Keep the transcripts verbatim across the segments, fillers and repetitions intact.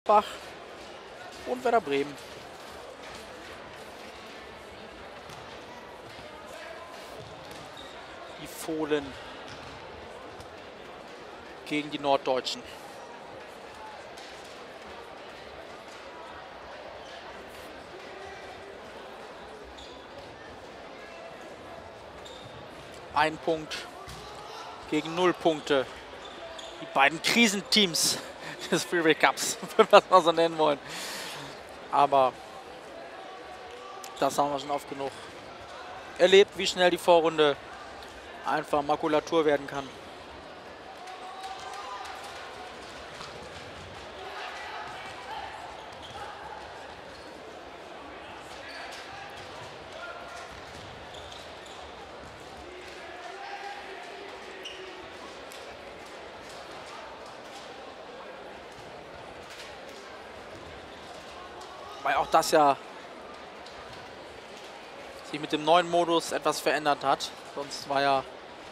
Mönchengladbach und Werder Bremen. Die Fohlen gegen die Norddeutschen. Ein Punkt gegen null Punkte. Die beiden Krisenteams des Freeway Cups, wenn wir es mal so nennen wollen. Aber das haben wir schon oft genug erlebt, wie schnell die Vorrunde einfach Makulatur werden kann. Weil auch das ja sich mit dem neuen Modus etwas verändert hat. Sonst war ja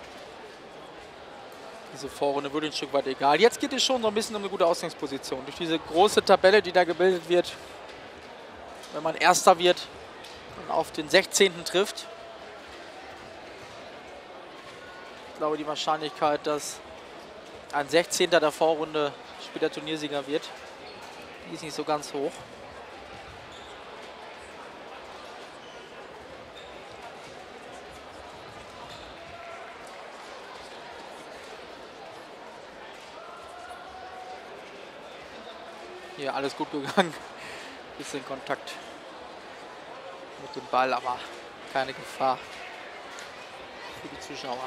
diese Vorrunde würde ein Stück weit egal. Jetzt geht es schon so ein bisschen um eine gute Ausgangsposition. Durch diese große Tabelle, die da gebildet wird, wenn man Erster wird und auf den sechzehnten trifft. Ich glaube, die Wahrscheinlichkeit, dass ein sechzehnter der Vorrunde später Turniersieger wird, die ist nicht so ganz hoch. Hier alles gut gegangen. Bisschen Kontakt mit dem Ball, aber keine Gefahr für die Zuschauer.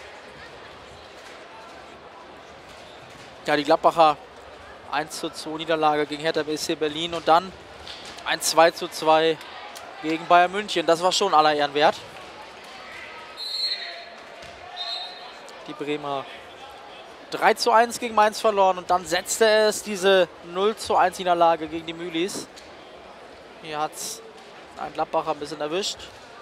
Ja, die Gladbacher eins zu zwei Niederlage gegen Hertha B S C Berlin und dann ein zwei zu zwei gegen Bayern München. Das war schon aller Ehren wert. Die Bremer drei zu eins gegen Mainz verloren und dann setzte es diese null zu eins Niederlage gegen die Mühlis. Hier hat es ein Gladbacher ein bisschen erwischt.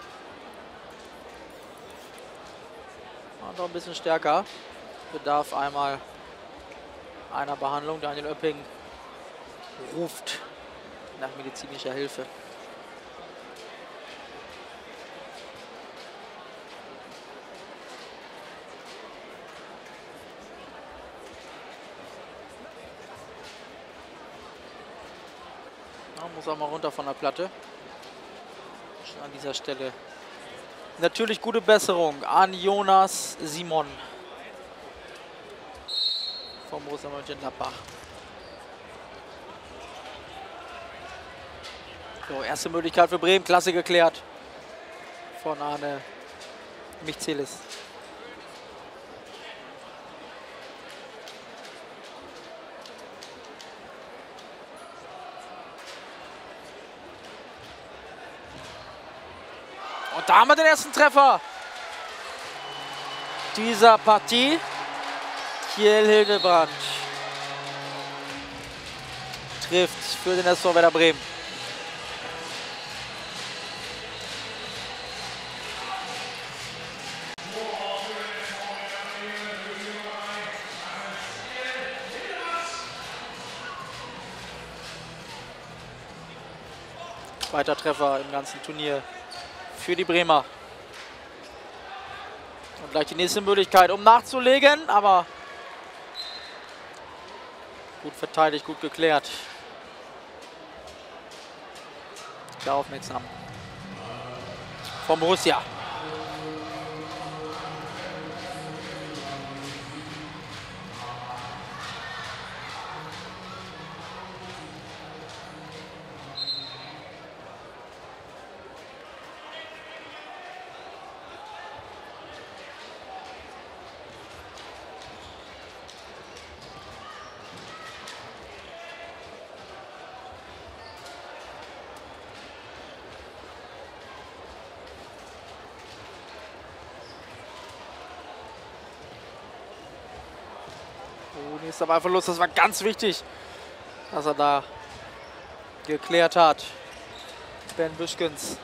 Und noch ein bisschen stärker. Bedarf einmal einer Behandlung. Daniel Oepping ruft nach medizinischer Hilfe. Muss auch mal runter von der Platte. Schon an dieser Stelle. Natürlich gute Besserung an Jonas Simon vom Borussia Mönchengladbach. So, erste Möglichkeit für Bremen. Klasse geklärt von Arne Michzelis. Und da haben wir den ersten Treffer dieser Partie. Kjell Hildebrand trifft für den S V Werder Bremen. Zweiter Treffer im ganzen Turnier für die Bremer. Und gleich die nächste Möglichkeit, um nachzulegen, aber gut verteidigt, gut geklärt. Sehr aufmerksam vom Borussia. Nächster Ballverlust, das war ganz wichtig, dass er da geklärt hat. Ben Büschkens.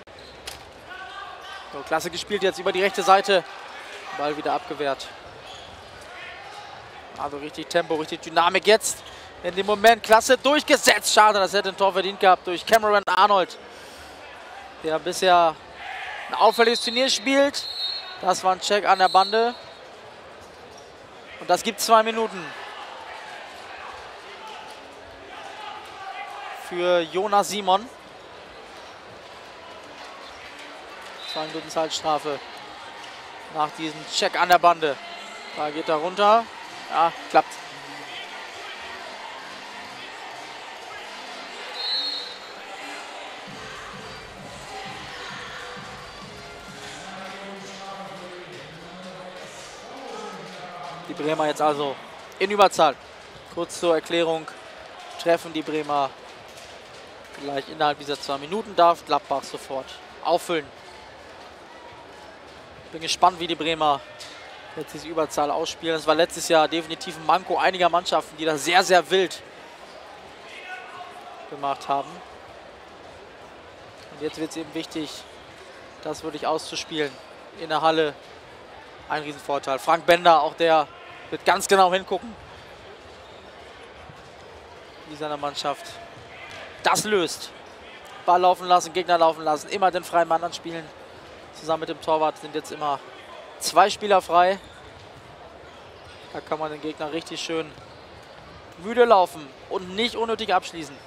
So, klasse gespielt jetzt über die rechte Seite. Ball wieder abgewehrt. Also richtig Tempo, richtig Dynamik jetzt. in dem Moment klasse durchgesetzt. Schade, das hätte ein Tor verdient gehabt durch Cameron Arnold, der bisher ein auffälliges Turnier spielt. Das war ein Check an der Bande. Und das gibt zwei Minuten für Jonas Simon. Zwei Minuten Zeitstrafe nach diesem Check an der Bande. Da geht er runter. Ja, klappt. Die Bremer jetzt also in Überzahl. Kurz zur Erklärung. Treffen die Bremer gleich innerhalb dieser zwei Minuten, darf Gladbach sofort auffüllen. Bin gespannt, wie die Bremer jetzt diese Überzahl ausspielen. Das war letztes Jahr definitiv ein Manko einiger Mannschaften, die das sehr, sehr wild gemacht haben. Und jetzt wird es eben wichtig, das wirklich auszuspielen. In der Halle ein Riesenvorteil. Frank Bender, auch der wird ganz genau hingucken, wie seine Mannschaft das löst. Ball laufen lassen, Gegner laufen lassen, immer den freien Mann anspielen. Zusammen mit dem Torwart sind jetzt immer zwei Spieler frei. Da kann man den Gegner richtig schön müde laufen und nicht unnötig abschließen.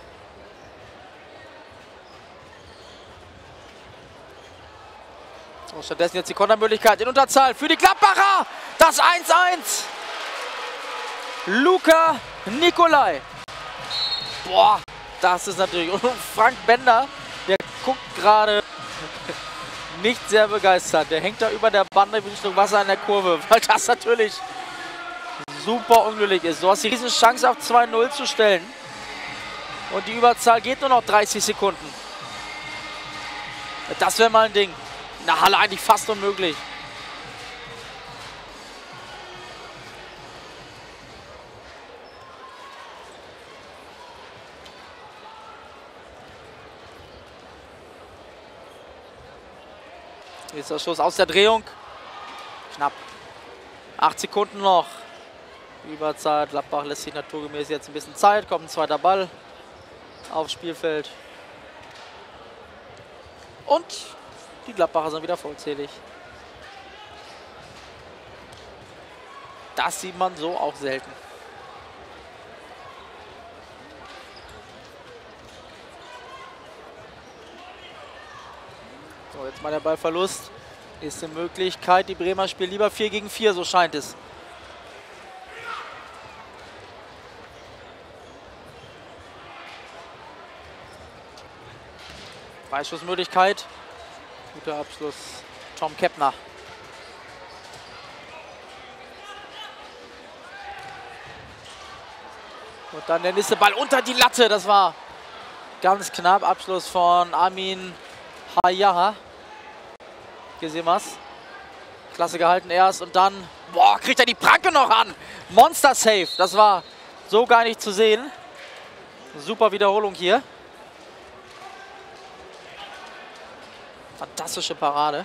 So, stattdessen jetzt die Kontermöglichkeit in Unterzahl für die Gladbacher. Das eins eins. Luka Nicolai. Boah, das ist natürlich... Und Frank Bender, der guckt gerade nicht sehr begeistert. Der hängt da über der Bande wie ein Stück Wasser in der Kurve, weil das natürlich super unglücklich ist. Du hast die riesen Chance auf zwei null zu stellen. Und die Überzahl geht nur noch dreißig Sekunden. Das wäre mal ein Ding. In der Halle eigentlich fast unmöglich. Jetzt der Schuss aus der Drehung. Knapp. Acht Sekunden noch. Überzeit. Gladbach lässt sich naturgemäß jetzt ein bisschen Zeit. Kommt ein zweiter Ball aufs Spielfeld. Und die Gladbacher sind wieder vollzählig. Das sieht man so auch selten. So, jetzt mal der Ballverlust. Ist eine Möglichkeit. Die Bremer spielen lieber vier gegen vier, so scheint es. Freischussmöglichkeit. Guter Abschluss. Tom Kepner. Und dann der nächste Ball unter die Latte. Das war ganz knapp. Abschluss von Amin Hayaha. Gesimas. Klasse gehalten erst und dann, boah, kriegt er die Pranke noch an. Monster Save. Das war so gar nicht zu sehen. Super Wiederholung hier. Fantastische Parade.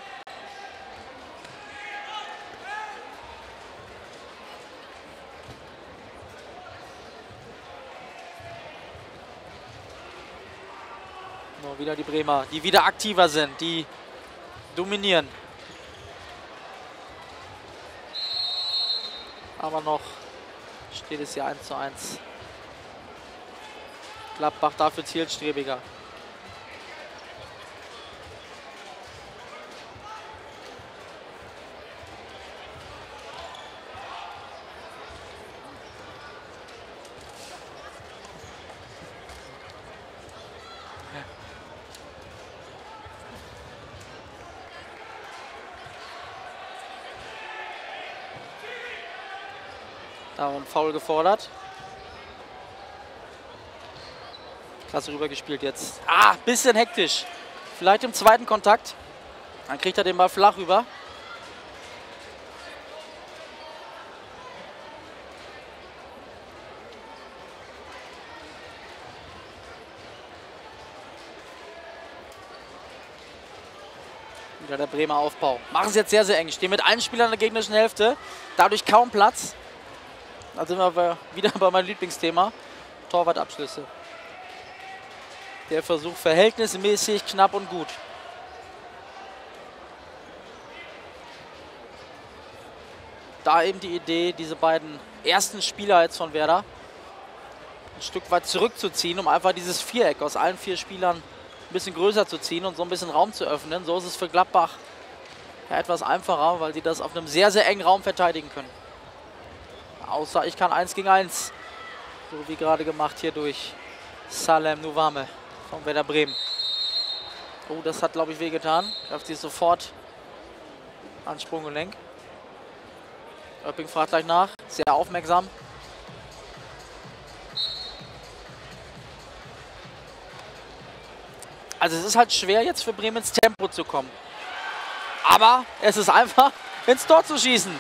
So, wieder die Bremer, die wieder aktiver sind, die dominieren. Aber noch steht es hier eins zu eins. Gladbach dafür zielstrebiger. Da ein Foul gefordert. Klasse rübergespielt jetzt. Ah, bisschen hektisch. Vielleicht im zweiten Kontakt. Dann kriegt er den Ball flach rüber. Wieder der Bremer Aufbau. Machen es jetzt sehr, sehr eng. Stehen mit allen Spielern in der gegnerischen Hälfte. Dadurch kaum Platz. Da sind wir wieder bei meinem Lieblingsthema. Torwartabschlüsse. Der Versuch verhältnismäßig knapp und gut. Da eben die Idee, diese beiden ersten Spieler jetzt von Werder ein Stück weit zurückzuziehen, um einfach dieses Viereck aus allen vier Spielern ein bisschen größer zu ziehen und so ein bisschen Raum zu öffnen. So ist es für Gladbach ja etwas einfacher, weil sie das auf einem sehr, sehr engen Raum verteidigen können. Außer ich kann eins gegen eins, so wie gerade gemacht hier durch Salem Nuwame von Werder Bremen. Oh, das hat, glaube ich, wehgetan. Greift sich sofort an Sprunggelenk. Oepping fragt gleich nach, sehr aufmerksam. Also es ist halt schwer jetzt für Bremen ins Tempo zu kommen. Aber es ist einfach ins Tor zu schießen.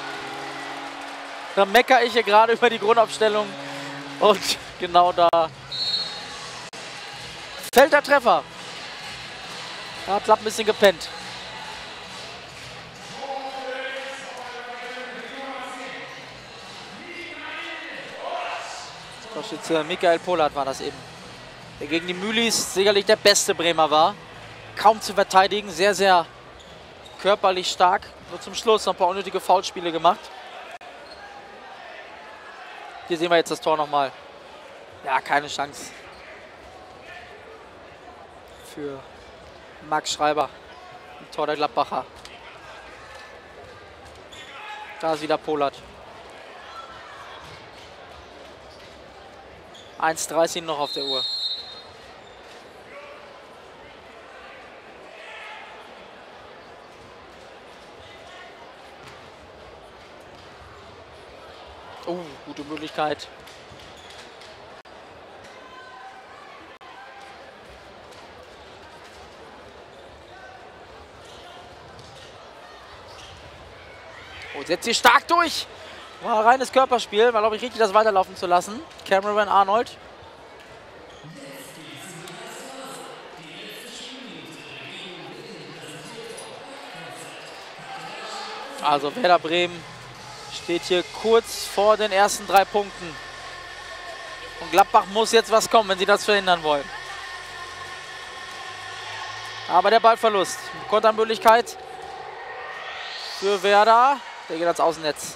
Da meckere ich hier gerade über die Grundaufstellung. Und genau da fällt der Treffer. Da hat Klapp ein bisschen gepennt. Torschütze Michael Pollard war das eben. Der gegen die Mühlis sicherlich der beste Bremer war. Kaum zu verteidigen, sehr, sehr körperlich stark. Nur zum Schluss noch ein paar unnötige Foulspiele gemacht. Hier sehen wir jetzt das Tor nochmal. Ja, keine Chance für Max Schreiber, ein Tor der Gladbacher. Da ist wieder Pollard. eins dreißig noch auf der Uhr. Oh, gute Möglichkeit. Oh, setzt sie stark durch. War ein reines Körperspiel, war, glaube ich, richtig, das weiterlaufen zu lassen. Cameron Arnold. Also Werder Bremen steht hier kurz vor den ersten drei Punkten. Und Gladbach muss jetzt was kommen, wenn sie das verhindern wollen. Aber der Ballverlust. Kontermöglichkeit für Werder. Der geht ans Außennetz.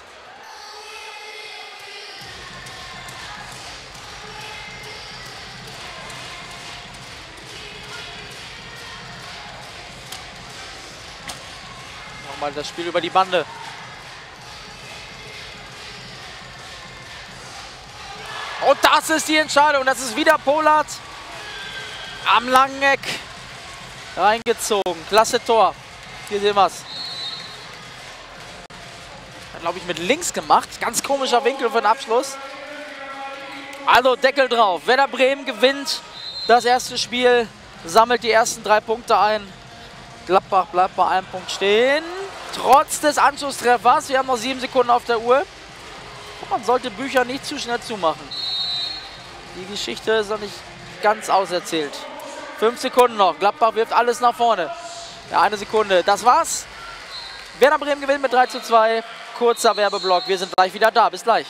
Nochmal das Spiel über die Bande. Und das ist die Entscheidung. Das ist wieder Pollard am langen Eck reingezogen. Klasse Tor. Hier sehen wir es. Hat, glaube ich, mit links gemacht. Ganz komischer Winkel für den Abschluss. Also Deckel drauf. Werder Bremen gewinnt das erste Spiel, sammelt die ersten drei Punkte ein. Gladbach bleibt bei einem Punkt stehen. Trotz des Anschlusstreffers. Wir haben noch sieben Sekunden auf der Uhr. Man sollte Bücher nicht zu schnell zumachen. Die Geschichte ist noch nicht ganz auserzählt. Fünf Sekunden noch. Gladbach wirft alles nach vorne. Ja, eine Sekunde. Das war's. Werder Bremen gewinnt mit drei zu zwei. Kurzer Werbeblock. Wir sind gleich wieder da. Bis gleich.